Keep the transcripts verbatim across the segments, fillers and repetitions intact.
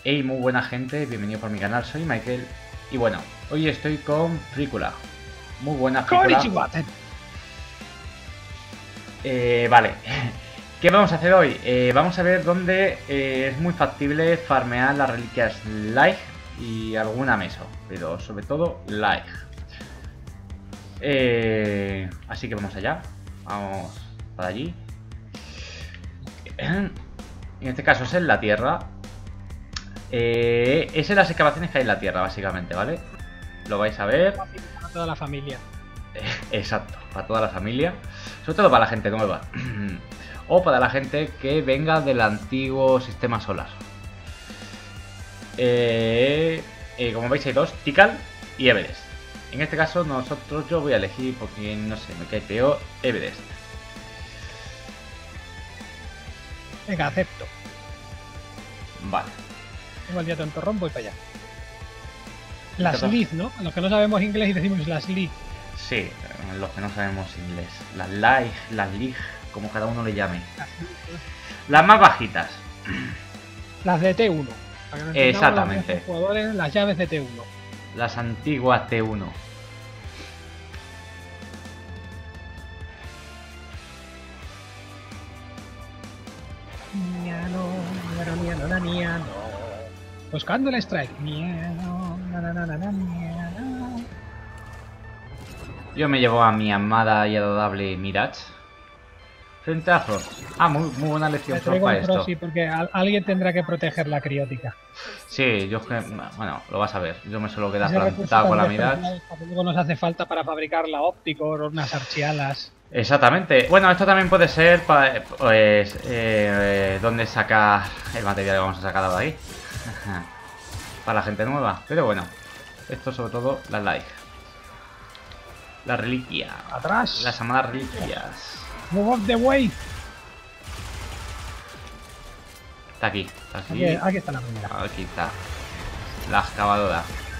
Hey, muy buena gente, bienvenido por mi canal, soy Michael. Y bueno, hoy estoy con Frícula. Muy buena Frícula. Eh, vale, ¿qué vamos a hacer hoy? Eh, vamos a ver dónde eh, es muy factible farmear las reliquias Light y alguna meso, pero sobre todo Light. Eh, así que vamos allá, vamos para allí. En este caso es en la tierra. Eh, es en las excavaciones que hay en la tierra, básicamente, ¿vale? Lo vais a ver. Para toda la familia. Eh, exacto, para toda la familia. Sobre todo para la gente nueva. O para la gente que venga del antiguo sistema solar. Eh, eh, como veis hay dos, Tikal y Everest. En este caso nosotros yo voy a elegir, porque no sé, me cae peor, Everest. Venga, acepto. Vale. Tengo el día tontorrón, voy para allá. Las Leaf, ¿no? A los que no sabemos inglés y decimos las Leaf. Sí, los que no sabemos inglés. Las Light, las Leaf, como cada uno le llame. Las más bajitas. Las de T uno. Para que exactamente. Los jugadores, las llaves de T uno. Las antiguas T uno. Buscando el strike. Miano, na, na, na, na, na, miano. Yo me llevo a mi amada y adorable Mirage. Frente a Frost. Ah, muy, muy buena lección Frost para esto. Sí, porque a, alguien tendrá que proteger la criótica. Sí, yo que... Bueno, lo vas a ver. Yo me suelo quedar plantado con la Mirage. Luego nos hace falta para fabricar la óptico o unas archialas. Exactamente. Bueno, esto también puede ser para, pues, eh, donde sacar el material que vamos a sacar de ahí. Para la gente nueva. Pero bueno, esto sobre todo las Light. La reliquia. Atrás. Las amadas reliquias. Move off the way. Está aquí. Está aquí. Aquí, aquí está la primera. Aquí está. La excavadora.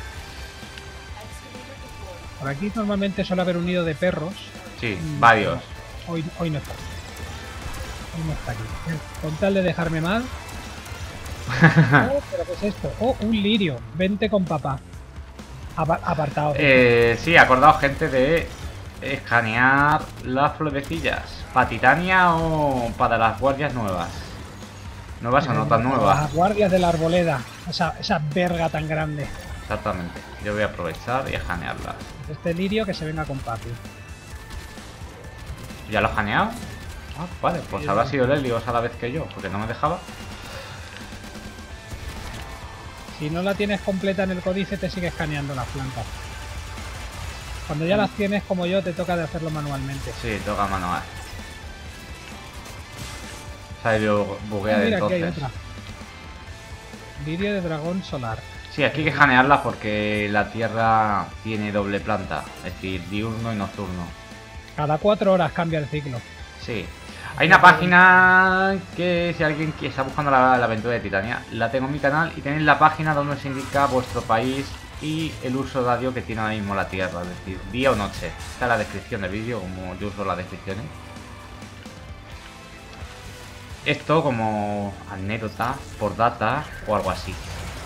Por aquí normalmente suele haber un nido de perros. Sí, varios. Hoy, hoy no está. Hoy no está aquí. Con tal de dejarme mal. Oh, ¿pero qué es esto? Oh, un lirio. Vente con papá. Apar apartado. Eh, sí, acordaos, gente, de escanear las florecillas. ¿Para Titania o para las guardias nuevas? Nuevas o no tan nuevas. Las guardias de la arboleda. Esa, esa verga tan grande. Exactamente. Yo voy a aprovechar y escanearlas. Este lirio que se venga con papi. ¿Ya lo has escaneado? Ah, vale, pues sí, habrá sido Lelios a la vez que yo, porque no me dejaba. Si no la tienes completa en el códice, te sigue escaneando las plantas. Cuando ya las tienes como yo, te toca de hacerlo manualmente. Sí, toca manual. Se ha ido bugueada ah, mira, entonces. Aquí hay otra. Lirio de dragón solar. Sí, aquí hay que escanearla porque la tierra tiene doble planta, es decir, diurno y nocturno. Cada cuatro horas cambia el ciclo. Sí. Hay una página que si alguien está buscando la, la aventura de Titania, la tengo en mi canal y tenéis la página donde se indica vuestro país y el uso horario que tiene ahora mismo la tierra, es decir, día o noche. Está en la descripción del vídeo, como yo uso las descripciones. Esto como anécdota, por data o algo así.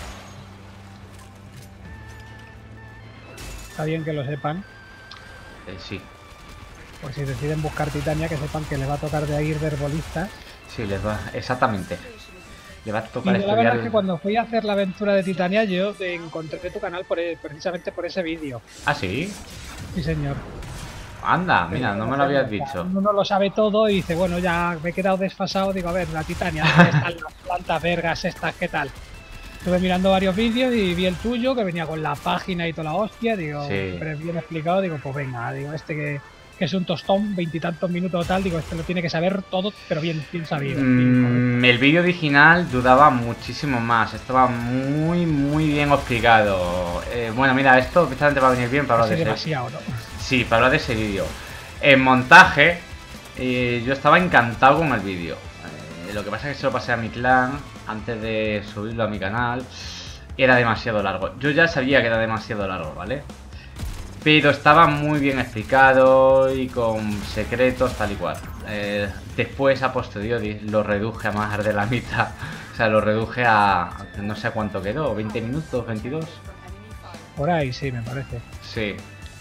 Está bien que lo sepan. Eh, sí. Pues si deciden buscar Titania, que sepan que les va a tocar de ir de herbolistas. Sí, les va, exactamente. Les va a tocar y estudiar. La verdad es que cuando fui a hacer la aventura de Titania, yo te encontré tu canal por, precisamente por ese vídeo. ¿Ah, sí? Sí, señor. Anda, mira, no me lo habías dicho. Uno lo sabe todo y dice, bueno, ya me he quedado desfasado. Digo, a ver, la Titania, ¿dónde están las plantas vergas estas? ¿Qué tal? Estuve mirando varios vídeos y vi el tuyo, que venía con la página y toda la hostia. Digo, sí. Pero bien explicado. Digo, pues venga, digo, este que... que es un tostón, veintitantos minutos o tal, digo, este lo tiene que saber todo, pero bien, bien sabido. Mm, el vídeo original dudaba muchísimo más, estaba muy, muy bien explicado. Eh, bueno, mira, esto precisamente va a venir bien para hablar de demasiado, ese... ¿no? Sí, para hablar de ese vídeo. En montaje, eh, yo estaba encantado con el vídeo. Eh, lo que pasa es que se lo pasé a mi clan antes de subirlo a mi canal. Era demasiado largo. Yo ya sabía que era demasiado largo, ¿vale? Pero estaba muy bien explicado y con secretos tal y cual. Eh, después, a posteriori, lo reduje a más de la mitad O sea, lo reduje a... no sé a cuánto quedó, veinte minutos, veintidós. Por ahí, sí, me parece. Sí.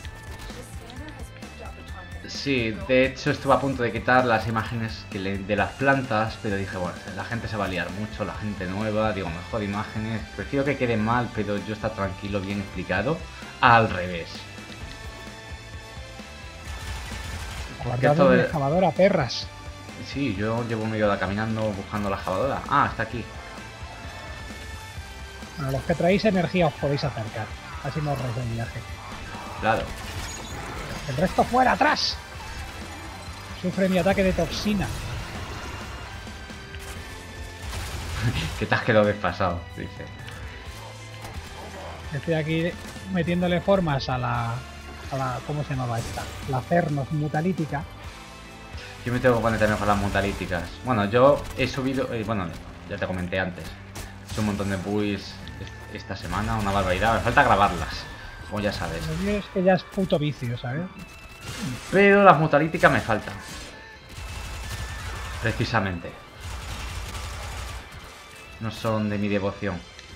Sí, de hecho estuve a punto de quitar las imágenes que le, de las plantas, pero dije, bueno, la gente se va a liar mucho, la gente nueva, digo, mejor imágenes, prefiero que quede mal, pero yo estar tranquilo, bien explicado, al revés. Guardado de... excavadora, perras. Sí, yo llevo media hora caminando buscando la excavadora. Ah, está aquí. Bueno, los que traéis energía os podéis acercar, así no os reís el viaje. Claro. El resto fuera, atrás. Sufre mi ataque de toxina. ¿Qué tal que lo ves pasado? Dice. Estoy aquí metiéndole formas a la, a la... ¿cómo se llamaba esta? La Cernos mutalítica. Yo me tengo que poner también con las mutalíticas. Bueno, yo he subido... Eh, bueno, ya te comenté antes. He hecho un montón de builds esta semana, una barbaridad. Me falta grabarlas, como ya sabes. Lo mío es que ya es puto vicio, ¿sabes? Pero las mutalíticas me faltan. Precisamente. No son de mi devoción.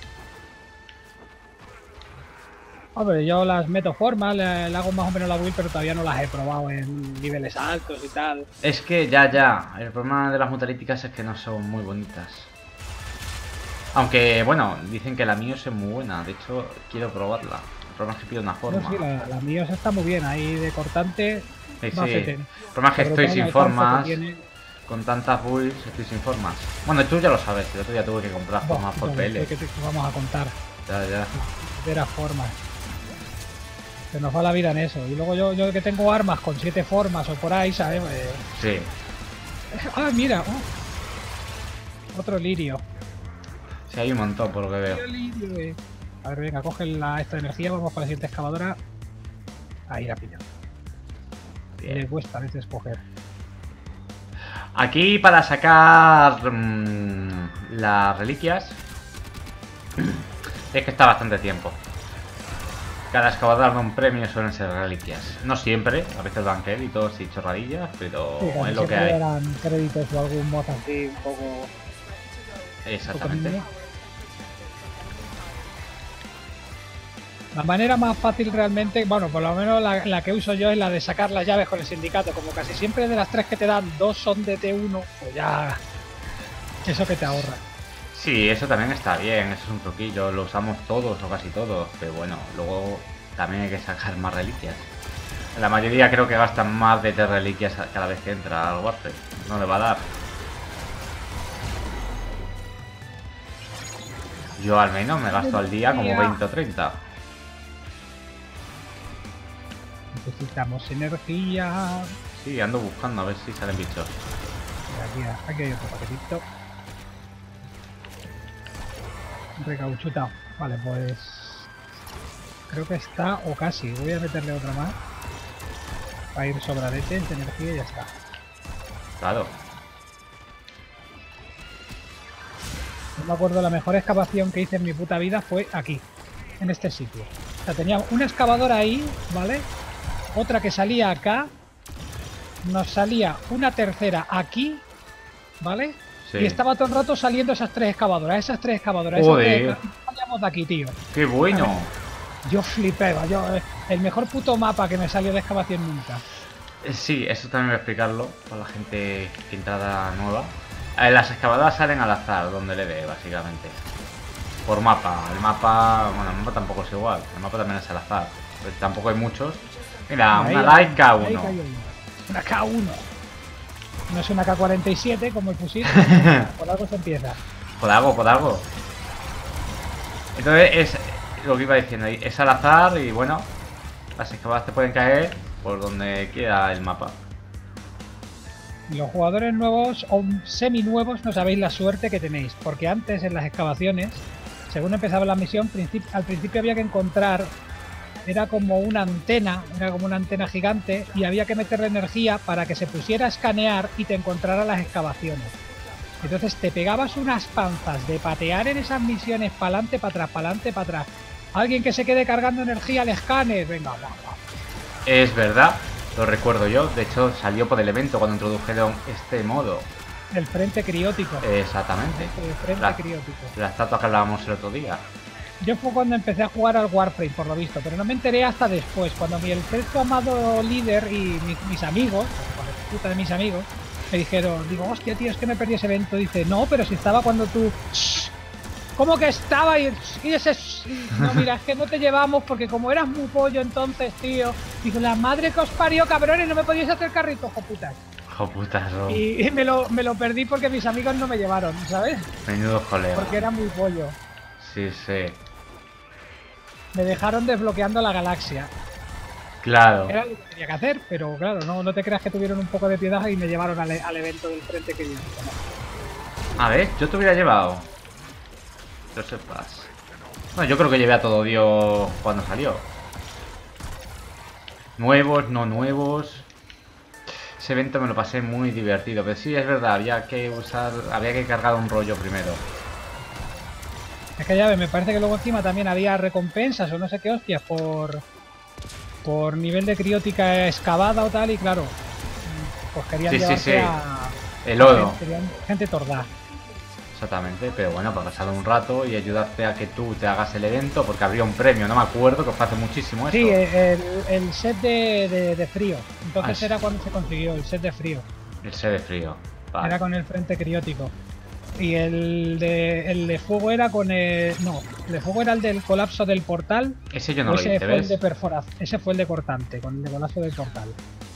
Hombre, yo las meto formas, le, le hago más o menos la build, pero todavía no las he probado en niveles altos y tal. Es que ya, ya. El problema de las mutalíticas es que no son muy bonitas. Aunque, bueno, dicen que la Mios es muy buena. De hecho, quiero probarla. El problema es que pido una forma. No, sí, la, la Mios está muy bien. Ahí de cortante. Sí, sí. El problema es que estoy sin formas. Con tantas builds estoy sin formas. Bueno, tú ya lo sabes. El otro día tuve que comprar Bo, formas por no, P L. Que te vamos a contar. Ya, ya. Verás formas. Se nos va la vida en eso. Y luego yo, yo que tengo armas con siete formas o por ahí, ¿sabes? Eh... Sí. Ah, mira. Oh. Otro lirio. Sí, hay un montón por lo que veo. A ver, venga, coge la, esta energía, vamos con la siguiente excavadora. Ahí la pilla. Le cuesta a veces coger. Aquí para sacar mmm, las reliquias es que está bastante tiempo. Cada excavadora da un premio, suelen ser reliquias. No siempre, a veces dan créditos y chorradillas, pero sí, es lo que hay. Dan créditos o algún mod así un poco... Exactamente. Un poco. La manera más fácil realmente, bueno, por lo menos la, la que uso yo es la de sacar las llaves con el sindicato. Como casi siempre de las tres que te dan, dos son de T uno, pues ya... Eso que te ahorra. Sí, eso también está bien, eso es un truquillo, lo usamos todos o casi todos, pero bueno, luego también hay que sacar más reliquias. La mayoría creo que gastan más de tres reliquias cada vez que entra al Warfare, no le va a dar. Yo al menos me gasto al día como veinte o treinta. Necesitamos energía. Sí, ando buscando a ver si salen bichos. Aquí, aquí hay otro paquetito. Recauchutado. Vale, pues... Creo que está, o casi. Voy a meterle otra más. Para ir sobradetes de energía y ya está. Claro. No me acuerdo, la mejor excavación que hice en mi puta vida fue aquí. En este sitio. O sea, tenía una excavadora ahí, ¿vale? Otra que salía acá. Nos salía una tercera aquí, ¿vale? Sí. Y estaba todo el rato saliendo esas tres excavadoras, esas tres excavadoras. Esas tres... Salíamos de aquí, tío. ¡Qué bueno! Yo flipé, yo, el mejor puto mapa que me salió de excavación nunca. Sí, eso también voy a explicarlo para la gente que entrada nueva. Las excavadoras salen al azar, donde le dé, básicamente. Por mapa. El mapa, bueno, el mapa tampoco es igual. El mapa también es al azar. Pero tampoco hay muchos. Mira, ahí, una Light K uno. Una K uno. No es una K cuarenta y siete como el fusil. Por algo se empieza. Por algo, por algo. Entonces es lo que iba diciendo. Es al azar y bueno, las excavadoras te pueden caer por donde quiera el mapa. Los jugadores nuevos o semi nuevos no sabéis la suerte que tenéis. Porque antes en las excavaciones, según empezaba la misión, princip al principio había que encontrar... Era como una antena, era como una antena gigante y había que meterle energía para que se pusiera a escanear y te encontrara las excavaciones. Entonces te pegabas unas panzas de patear en esas misiones para adelante, para atrás, para adelante, para atrás. Alguien que se quede cargando energía al escáner, venga, va, va. Es verdad, lo recuerdo yo. De hecho, salió por el evento cuando introdujeron este modo. El frente criótico. Exactamente. El frente la, criótico. La estatua que hablábamos el otro día. Yo fue cuando empecé a jugar al Warframe, por lo visto, pero no me enteré hasta después, cuando mi el sexto amado líder y mis, mis amigos, la puta de mis amigos, me dijeron, digo, hostia, tío, es que me perdí ese evento. Dice, no, pero si estaba cuando tú... ¿Cómo que estaba? Y, y ese... Y, no, mira, es que no te llevamos porque como eras muy pollo entonces, tío. Digo, la madre que os parió, cabrones, no me podíais hacer carrito, joputas. Joputas, no. Y, y me, lo, me lo perdí porque mis amigos no me llevaron, ¿sabes? Menudo colega. Porque era muy pollo. Sí, sí. Me dejaron desbloqueando la galaxia. Claro. Era lo que tenía que hacer, pero claro, no, no te creas que tuvieron un poco de piedad y me llevaron al, al evento del frente que yo. A ver, yo te hubiera llevado. Que lo sepas. Bueno, yo creo que llevé a todo Dios cuando salió. Nuevos, no nuevos. Ese evento me lo pasé muy divertido. Pero sí, es verdad, había que usar. Había que cargar un rollo primero. Es que ya ves, me parece que luego encima también había recompensas o no sé qué hostias por. Por nivel de criótica excavada o tal, y claro. Pues querían sí, llevarse sí, sí. a. El lodo. Querían gente torda. Exactamente, pero bueno, para pasar un rato y ayudarte a que tú te hagas el evento, porque habría un premio, no me acuerdo, que fue hace muchísimo eso. Sí, el, el set de, de, de frío. Entonces ah, era cuando se consiguió el set de frío. El set de frío. Vale. Era con el frente criótico. Y el de, el de fuego era con el... No, el de fuego era el del colapso del portal. Ese yo no lo ese hice, fue ¿ves? El de perforación. Ese fue el de cortante, con el de colapso del portal.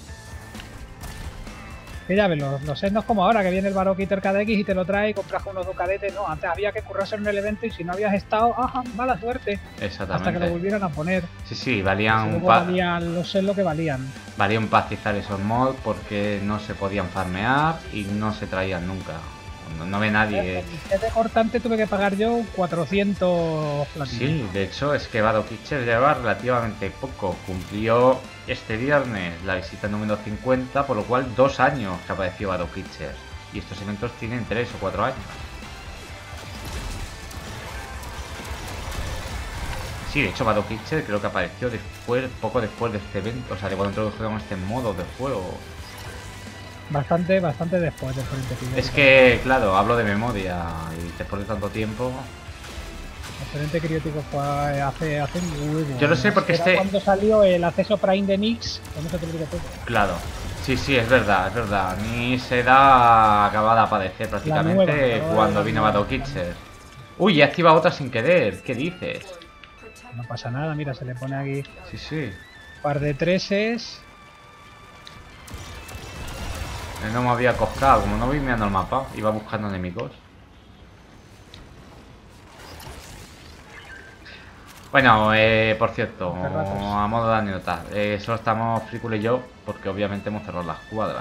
Que ya ves, los, los etnos como ahora, que viene el Baroquiter K D X y te lo trae y compras unos ducadetes. No, antes había que currarse en el evento y si no habías estado, ajá, mala suerte. Exactamente. Hasta que lo volvieran a poner. Sí, sí, valían un pa valían los es lo que valían. Valía un pastizar esos mods porque no se podían farmear y no se traían nunca. No, no ve nadie. El de cortante tuve que pagar yo cuatrocientos platinos. Sí, de hecho es que Baroquiter lleva relativamente poco. Cumplió este viernes la visita número cincuenta, por lo cual dos años que apareció Baroquiter. Y estos eventos tienen tres o cuatro años. Sí, de hecho Baroquiter creo que apareció después, poco después de este evento, o sea, de cuando introdujeron este modo de juego. Bastante, bastante después del frente criótico. Es que, claro, hablo de memoria y después de tanto tiempo. El frente criótico fue hace, hace un huevo. Yo lo sé porque Era este. cuando salió el acceso Prime de Nix, con eso te lo digo todo. Claro, sí, sí, es verdad, es verdad. Nix era acabada de aparecer prácticamente nueva, cuando vino Baroquiter. Uy, he activado otra sin querer, ¿qué dices? No pasa nada, mira, se le pone aquí. Sí, sí. Un par de treses. No me había costado, como no voy mirando el mapa, iba buscando enemigos. Bueno, eh, por cierto, a modo de anécdota, eh, solo estamos Fricul y yo, porque obviamente hemos cerrado las cuadras.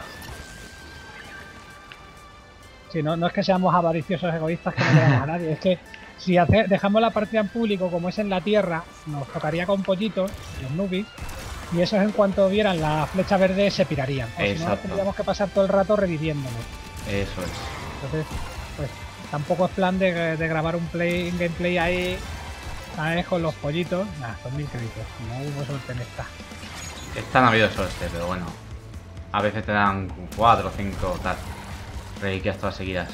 Sí, no, no es que seamos avariciosos egoístas que no queramos a nadie, es que si hace, dejamos la partida en público como es en la tierra, nos tocaría con pollitos, los nubis. Y esos en cuanto vieran la flecha verde se pirarían. O si no, tendríamos que pasar todo el rato reviviéndolo. Eso es. Entonces, pues tampoco es plan de, de grabar un play, un gameplay ahí, ¿sabes? Con los pollitos. Nah, son mil créditos. No hubo suerte en esta. Esta no ha habido suerte, pero bueno. A veces te dan cuatro o cinco tal. Reliquias todas seguidas.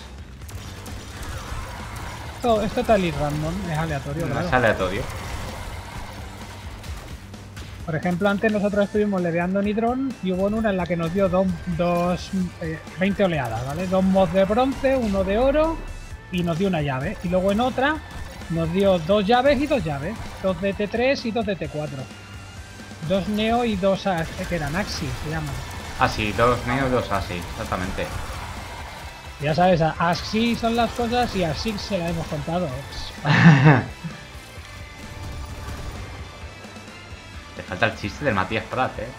Esto, esto está el random, es aleatorio, no, claro. Es aleatorio. Por ejemplo, antes nosotros estuvimos leveando Nidron y hubo una en la que nos dio dos, dos eh, veinte oleadas, ¿vale? Dos mods de bronce, uno de oro y nos dio una llave. Y luego en otra nos dio dos llaves y dos llaves. Dos de T tres y dos de T cuatro. Dos Neo y dos que eran Axi, se llaman. Ah, sí, dos Neo y dos Axi, exactamente. Ya sabes, así son las cosas y así se las hemos contado. Te falta el chiste del Matías Prat, eh.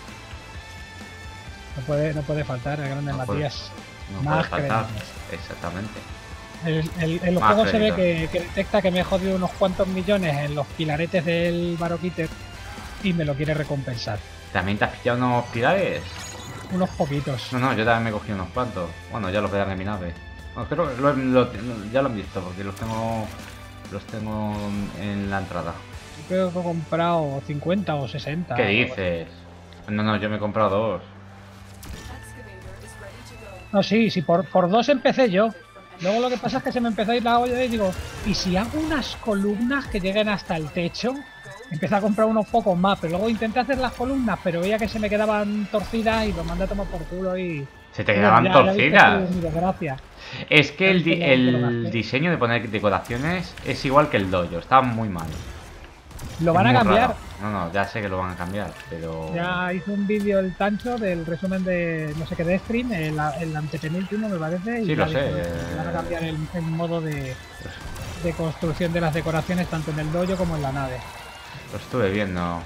No puede, no puede faltar el grande no Matías. Puede, no Más puede faltar, créditos. exactamente. El, el, el juego créditos. Se ve que, que detecta que me he jodido unos cuantos millones en los pilaretes del Baroquiter y me lo quiere recompensar. ¿También te has pillado unos pilares? Unos poquitos. No, no, yo también me he cogido unos cuantos. Bueno, ya los verán en mi nave. Bueno, pero lo, lo, ya lo han visto porque los tengo los tengo en la entrada. Creo que he comprado cincuenta o sesenta. ¿Qué dices? No, no, yo me he comprado dos. No, sí, sí, por, por dos empecé yo. Luego lo que pasa es que se me empezó a ir la olla y digo, ¿y si hago unas columnas que lleguen hasta el techo? Empecé a comprar unos pocos más, pero luego intenté hacer las columnas, pero veía que se me quedaban torcidas y los mandé a tomar por culo y... Se te y quedaban bueno, ya, ya viste torcidas. tú mi desgracia. Es que el, di- Ya viste lo que el hace. diseño de poner decoraciones es igual que el dojo, está muy mal. Lo Es van a muy cambiar. raro. No, no, ya sé que lo van a cambiar, pero... Ya hizo un vídeo el Tancho del resumen de no sé qué de stream, el, el antepenúltimo me parece, y Sí, ya lo sé. dijo que van a cambiar el, el modo de, de construcción de las decoraciones tanto en el dojo como en la nave. Lo estuve viendo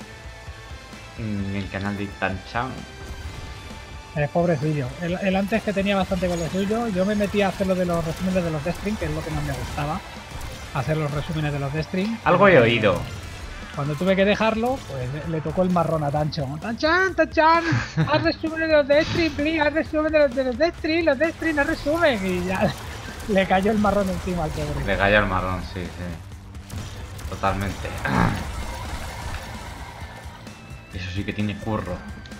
en el canal de Tanchan. Es pobrecillo. El, el antes que tenía bastante con lo suyo, yo me metí a hacer lo de los resúmenes de los de stream, que es lo que más me gustaba, hacer los resúmenes de los de stream. Algo he oído. Cuando tuve que dejarlo, pues le, le tocó el marrón a Tancho. ¡Tanchan, Tanchan! ¡Haz resumen de los de stream, please! ¡Haz resumen de los de, los de stream! ¡Los de stream, haz resumen! Y ya le cayó el marrón encima al pobre. Le cayó el marrón, sí, sí. Totalmente. Eso sí que tiene curro.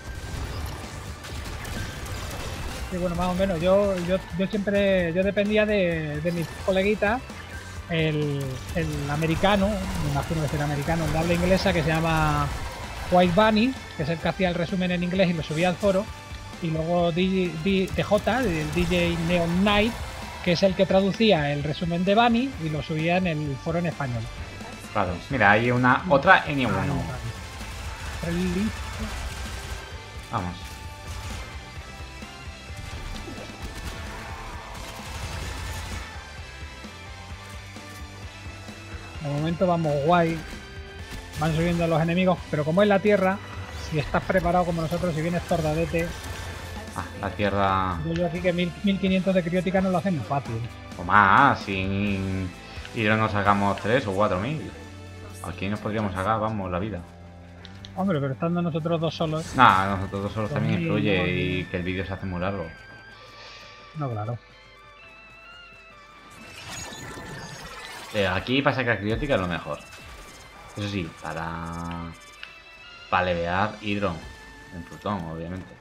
Sí, bueno, más o menos. Yo, yo, yo siempre yo dependía de, de mis coleguitas. El, el americano, me imagino que será americano, el de habla inglesa, que se llama White Bunny, que es el que hacía el resumen en inglés y lo subía al foro. Y luego D J, el D J Neon Knight, que es el que traducía el resumen de Bunny y lo subía en el foro en español. Claro, mira, hay una otra N uno. Vamos. De momento vamos guay, van subiendo los enemigos, pero como es la tierra, si estás preparado como nosotros, si vienes tordadete, Ah, la tierra... digo yo aquí que mil quinientos de criótica no lo hacen fácil. O más, sin... Y no nos sacamos tres o cuatro mil. Aquí nos podríamos sacar, vamos, la vida. Hombre, pero estando nosotros dos solos... Nah, nosotros dos solos también Sí, influye no, y que el vídeo se hace muy largo. No, claro. Eh, aquí para sacar criótica es lo mejor. Eso sí, para... Para levear Hydron. En Plutón, obviamente.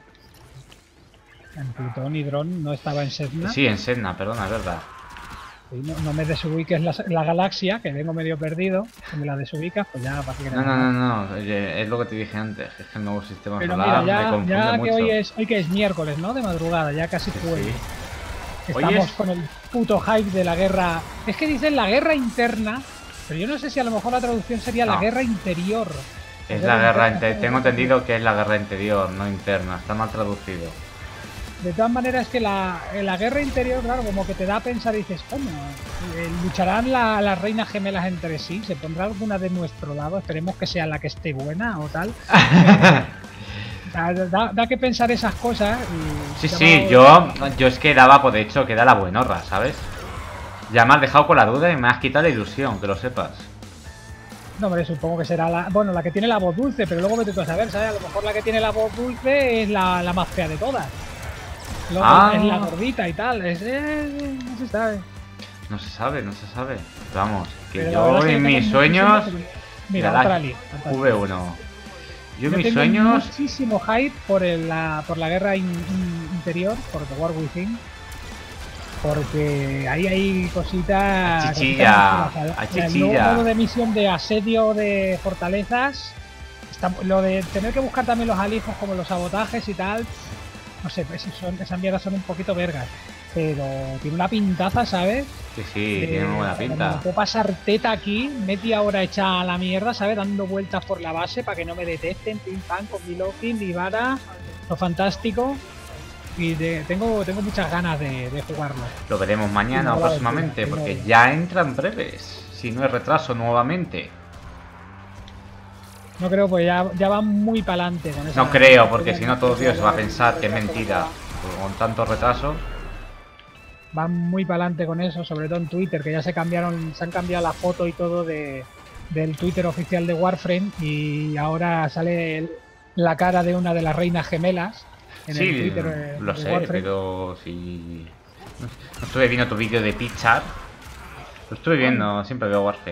En Plutón y Dron no estaba en Sedna. Sí, en Sedna, perdona, es verdad. Y no, no me desubiques la, la galaxia, que vengo medio perdido. Si me la desubicas, pues ya para que No, no, no, no, oye, es lo que te dije antes, es que el nuevo sistema Pero solar mira, me ya, confunde ya que mucho. hoy es, hoy que es miércoles, ¿no? De madrugada, ya casi Sí, jueves. sí. Estamos Hoy es- con el puto hype de la guerra. Es que dicen la guerra interna, pero yo no sé si a lo mejor la traducción sería la No. guerra interior. Es la guerra interna, interior, tengo entendido que es la guerra interior, no interna, está mal traducido. De todas maneras, que la, en la guerra interior, claro, como que te da a pensar y dices, coño, eh, lucharán la- las reinas gemelas entre sí, se pondrá alguna de nuestro lado, esperemos que sea la que esté buena o tal. Eh, da, da- da que pensar esas cosas. Y Sí, ya sí, vamos- yo, yo es que daba por hecho que era la buenorra, ¿sabes? Ya me has dejado con la duda y me has quitado la ilusión, que lo sepas. No, hombre, supongo que será la, bueno, la que tiene la voz dulce, pero luego vete tú a saber, ¿sabes? A lo mejor la que tiene la voz dulce es la, la más fea de todas. Luego Ah. es la gordita y tal, es, eh, no se sabe. No se sabe, no se sabe. Vamos, que Pero la verdad yo es que en tengo mis sueños... muchísimo- Mira, Mira, otra la li- fantástica. V uno. Yo en Yo mis tengo sueños... muchísimo hype por, el- la, por la guerra in- in- interior, por The War Within. Porque ahí hay cositas. Achichilla, cositas muy chulas. achichilla. El nuevo modo de misión de asedio de fortalezas. Está- lo de tener que buscar también los alijos como los sabotajes y tal. No sé, pues son, esas mierdas son un poquito vergas. Pero tiene una pintaza, ¿sabes? Sí, sí, De- tiene muy buena Me pinta. puedo pasar teta aquí, media hora hecha a la mierda, ¿sabes? Dando vueltas por la base para que no me detecten, pim pam, con mi Loki, mi vara, lo fantástico. Y de- tengo, tengo muchas ganas de, de jugarlo. Lo veremos mañana No, o la próximamente, aventura, porque no. ya entran breves. Si no es retraso nuevamente. No creo, pues ya, ya van muy para adelante con eso. No creo, porque si no todo Dios va a pensar que es mentira. Con tanto retraso. Van muy para adelante con eso, sobre todo en Twitter, que ya se cambiaron, se han cambiado la foto y todo de, del Twitter oficial de Warframe y ahora sale el- la cara de una de las reinas gemelas en el Sí, Twitter eh, lo de sé, Warframe. pero si... No estuve viendo tu vídeo de Pichar. Lo estuve viendo, siempre veo Warframe.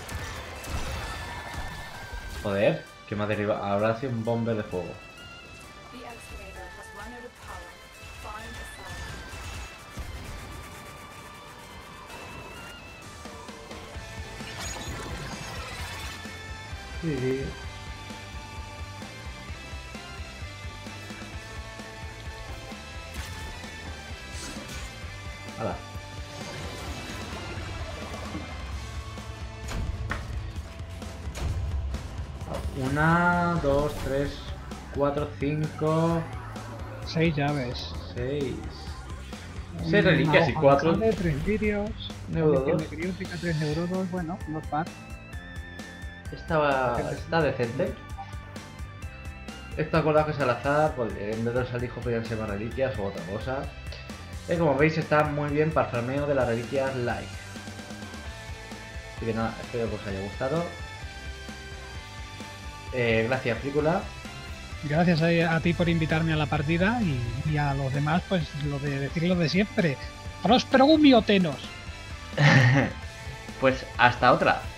Joder, que me ha derribado. Ahora sí un bomber de fuego. The excavator has run out of power. Find a site. Sí, sí. Hala. Una, dos, tres, cuatro, cinco, Seis llaves. seis. Seis reliquias y cuatro. De tres vídeos. Neurodos. Tres neurodos, bueno, not bad. Estaba, está decente. Esto acordado que es al azar, porque en vez de los alijos podían ser más reliquias o otra cosa. Y como veis está muy bien para el farmeo de las reliquias like. Así que nada, espero que os haya gustado. Eh, gracias, Frícula. Gracias a, a ti por invitarme a la partida y, y a los demás, pues lo de decir lo de siempre. Próspero Gumiotenos. Pues hasta otra.